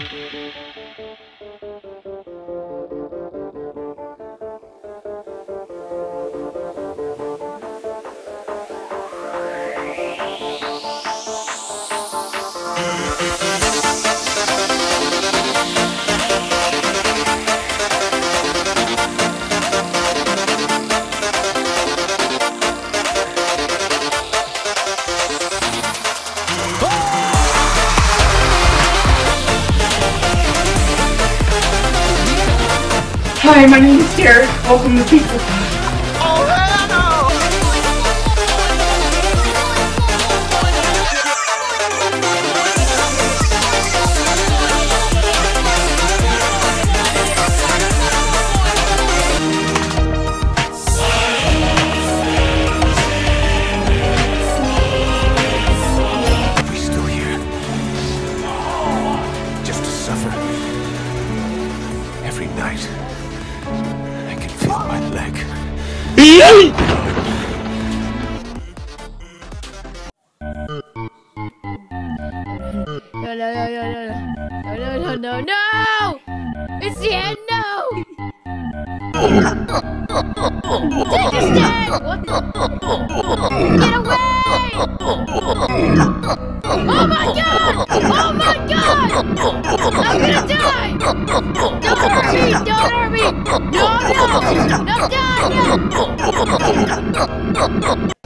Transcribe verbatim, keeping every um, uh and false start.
Hi, my name is Derek. Welcome to Pizza Time. Oh, hell no! Are we still here? Just to suffer? Every night. I can feel my leg. No, no, no, no, no, no, no, no, no! It's the end, no! Take a stand! What the? Get away! Oh my god! Oh my god! I'm gonna die! Don't hurt me! Don't hurt me! No, no! No, die! No!